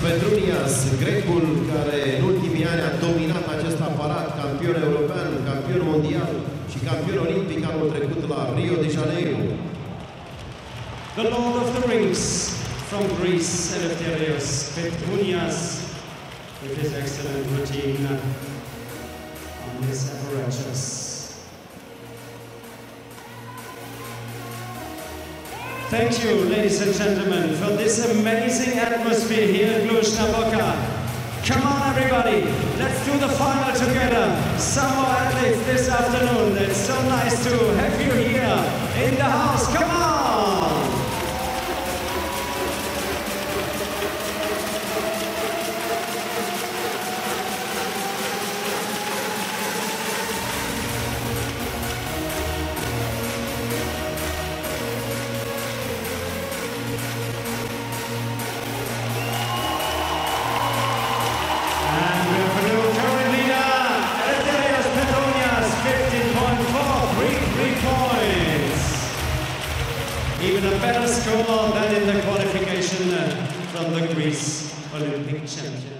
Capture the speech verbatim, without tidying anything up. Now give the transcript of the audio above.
Petrounias, grecul care în ultimii ani a dominat acest aparat, campion european, campion mondial și campion olimpic anul trecut la Rio de Janeiro. The Lord of the Rings from Rings Eleftherios Petrounias with his excellent routine on his apparatus. Thank you, ladies and gentlemen, for this amazing atmosphere here in Cluj-Napoca. Come on, everybody, let's do the final together. Some more athletes this afternoon. It's so nice to have you here in the house. Come on! Even a better score than in the qualification from the Greece Olympic champion.